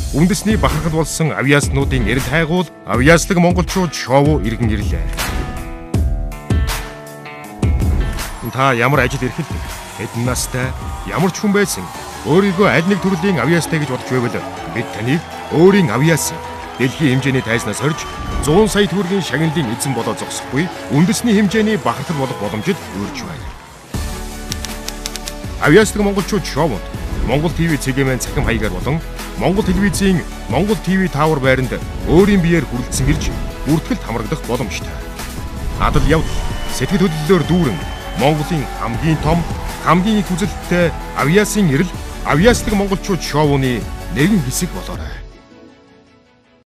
үндэсний бахархал болсон авиаснуудын эрэл хайгуул авиаслаг монголчууд шоу иргэн ирлээ. Та ямар ажил эрхэлдэг? Хэдэн настай? Ямар ч хүн байсан? Өөрийгөө аль нэг төрлийн авиастай гэж бодож байвал бид таныг өөрийн авиас дэлхийн хэмжээний тайзнаас орж 100 сая төгрөгийн шагналын эзэн болоод зогсохгүй үндэсний хэмжээний бахархал болох боломжид өөрж байна. Авиаслаг монголчууд шоунд Монгол ТV цэгийн цахим хаягаар болон Монгол телевизийн Монгол ТV Tower байранд өөрийн биеэр хүрэлцэн ирж бүртгэлд хамрагдах боломжтой. Адал явдал сэтгэл хөдлөлөөр дүүрэн Монголын хамгийн том, хамгийн их үзэлттэй авиасын эрэл авиаслаг монголчууд шоуны нэгэн хэсэг болоорой.